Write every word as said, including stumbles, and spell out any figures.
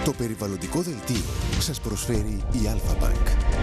Το περιβαλλοντικό δελτίο σας προσφέρει η Alpha Bank.